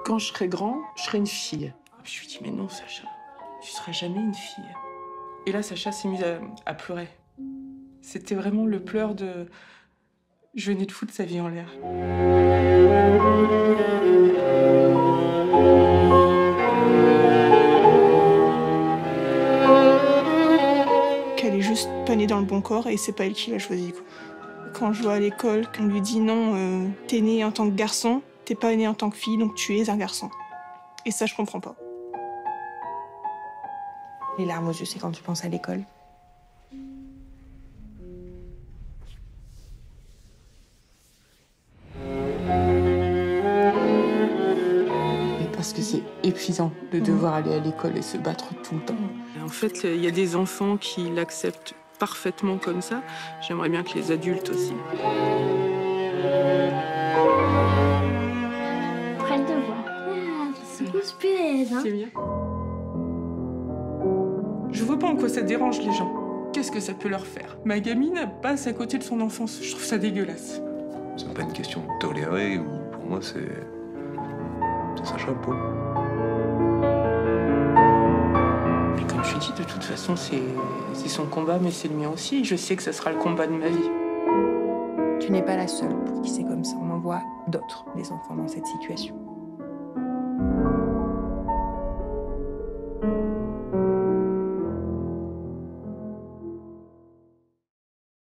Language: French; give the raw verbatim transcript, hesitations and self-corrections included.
Quand je serai grand, je serai une fille. Je lui dis, mais non, Sacha, tu seras jamais une fille. Et là, Sacha s'est mise à, à pleurer. C'était vraiment le pleur de... Je venais de foutre sa vie en l'air. Qu'elle est juste pas née dans le bon corps et c'est pas elle qui l'a choisi, quoi. Quand je vois à l'école qu'on lui dit non, euh, t'es née en tant que garçon, t'es pas née en tant que fille, donc tu es un garçon. Et ça, je comprends pas. Les larmes aux yeux, c'est quand tu penses à l'école. Mais parce que c'est épuisant de devoir aller à l'école et se battre tout le temps. Et en fait, il y a des enfants qui l'acceptent parfaitement comme ça. J'aimerais bien que les adultes aussi. Prête de voir. Ah, c'est bousculé, hein. C'est bien. Je vois pas en quoi ça dérange les gens. Qu'est-ce que ça peut leur faire? Ma gamine passe à côté de son enfance. Je trouve ça dégueulasse. C'est pas une question de tolérer, ou pour moi, c'est... c'est un chapeau. Mais comme je dis, de toute façon, c'est c'est son combat, mais c'est le mien aussi. Je sais que ça sera le combat de ma vie. Tu n'es pas la seule pour qui c'est comme ça. On en voit d'autres, des enfants dans cette situation.